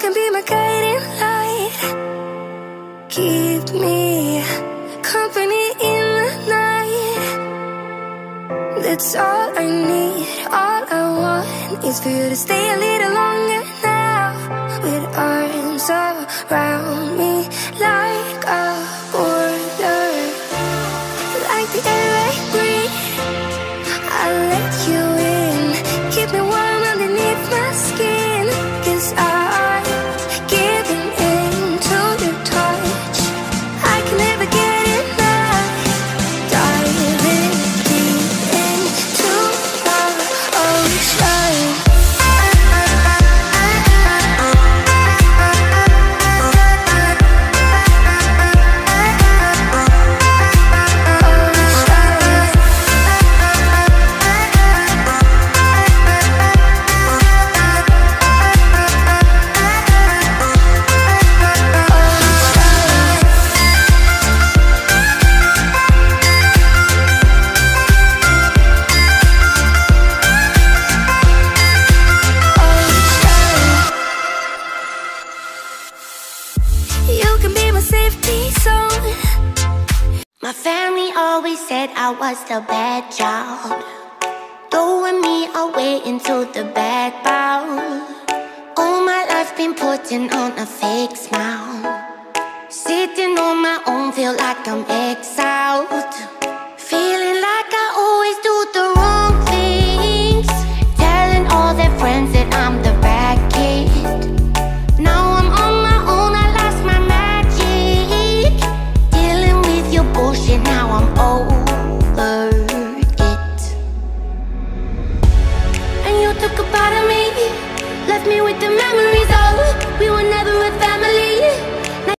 can be my guiding light. Keep me company in the night. That's all I need. All I want is for you to stay a little longer now, with arms around me like a border, like the air I breathe. I'll let you in, keep me warm underneath my skin, 'cause I'm giving in to your touch. I can never get enough, diving deep into our ocean. You can be my safety zone. My family always said I was the bad child, throwing me away into the background. All my life been putting on a fake smile, sitting on my own, feel like I'm exiled.